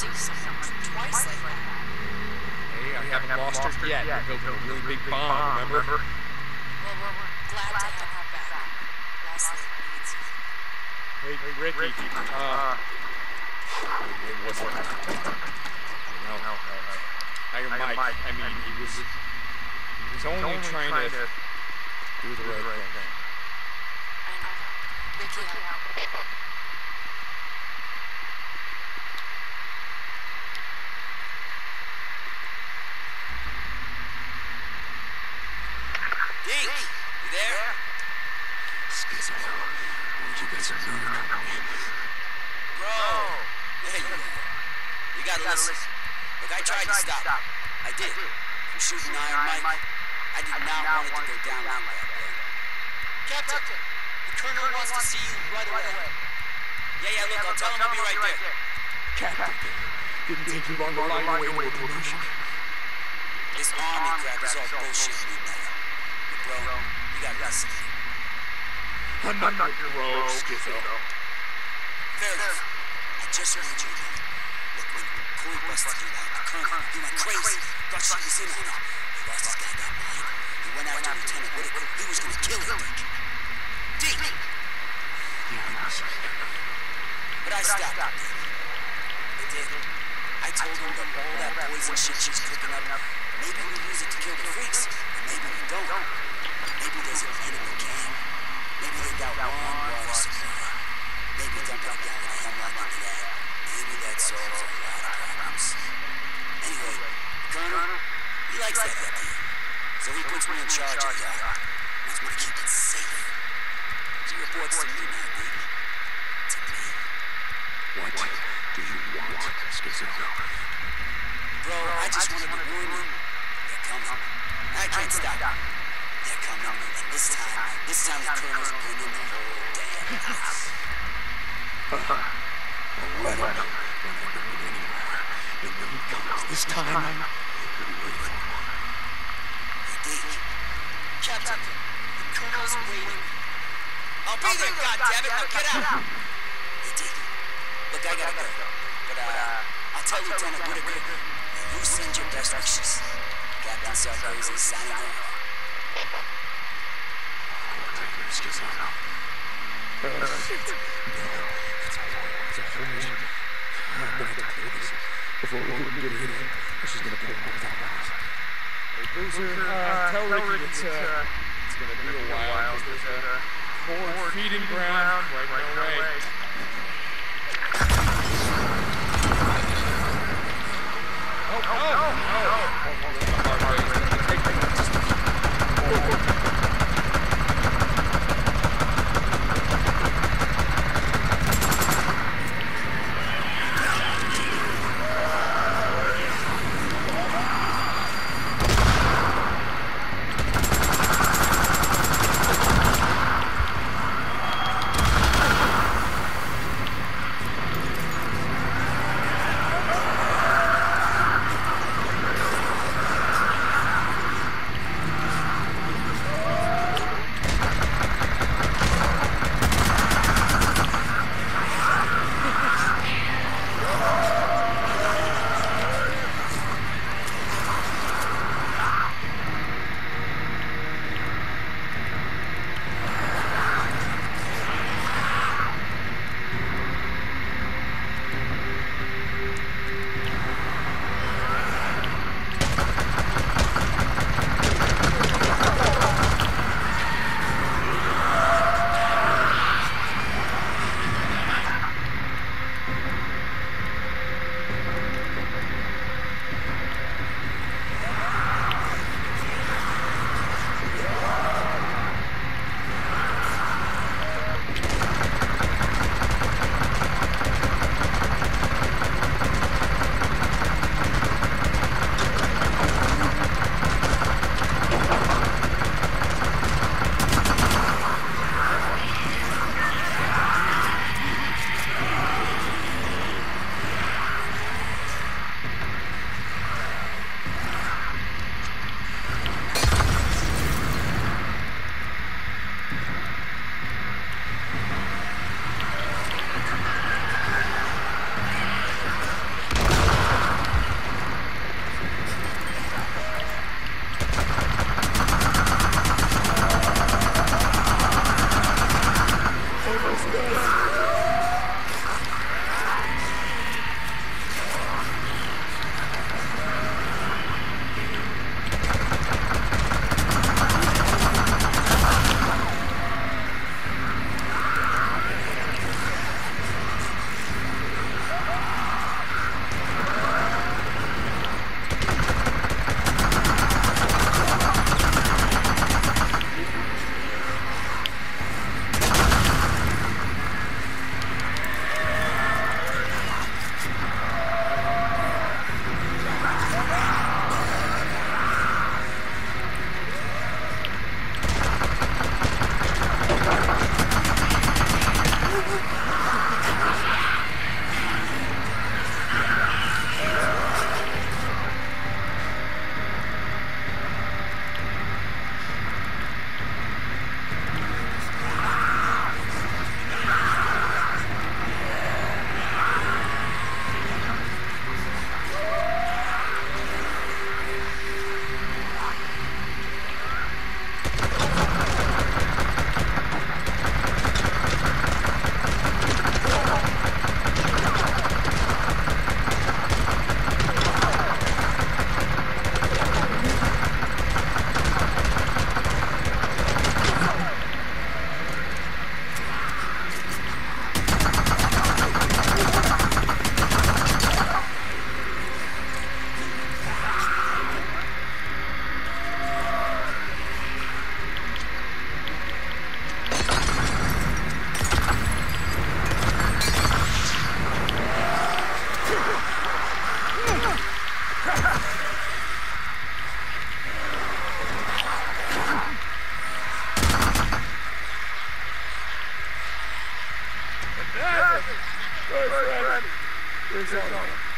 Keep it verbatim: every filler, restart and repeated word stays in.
see someone twice like that. Hey, I haven't lost her yet. We built a really big bomb, remember? Well, we're, we're glad to have you back. Leslie needs you. Hey, hey Ricky, uh... it wasn't... No, no, no. I Mike, Mike, I mean, he was... He was only, only trying, trying to, to do the right, right thing. I know. Ricky, help. Deke, you there? Schizo, you guys are moving on me. Bro, there you are. You gotta listen. Look, I tried to stop. I did. From shooting Iron Mike. I did not want it to go down like that, bro. Captain, the Colonel wants to see you right away. Yeah, yeah, look, I'll tell him I'll be right there. Captain, didn't take you long to lie your way to a promotion. This army crap is all bullshit, you know. Bro, you gotta listen. I'm not, not your rogue, Schizo. Fair enough. I just wanted you to know. Look, when Corey busted you out, the Colonel, he went crazy. Thought she was in on it. He lost his goddamn mind. He went after Lieutenant Whitaker. He was gonna kill him, Dick. Dick! Yeah, I know. But I stopped him, Dick. I did. I told him that all that poison shit she's cooking up, maybe we use it to kill the freaks, and maybe we don't. Maybe there's an enemy camp. Maybe they got one water supply. Maybe dump a gallon of hemlock into that. Maybe that solves a lot of problems. Anyway, the Colonel, he likes that idea. So he puts me in charge of the yard. Wants me to keep it safe. She reports to me now, Dick. To me. What do you want, Schizo? Bro, I just wanted to warn you. They're coming. I can't stop. They're coming, and this time, this time the Colonel's bringing the whole damn house. Uh-huh. Well, let him. We're not going anywhere. And when he comes this time, we'll be waiting for him. Hey, Deke. Captain, the Colonel's waiting. I'll be there, goddammit! Now get out! Hey, Deke. Look, I gotta go. But, uh, I'll tell Lieutenant Whitaker, and you send your best wishes. Captain Sarkozy signing off. Schizo. Uh, no, it's a whole mission. I'm gonna have to clear this before we can get in. She's gonna pull out without us. Hey, Boozer, uh, tell Ricky it's, uh, it's gonna be a while, because there's a forward feeding ground right in our way. Oh, oh, oh, oh, oh, oh. Good friend. Here's all.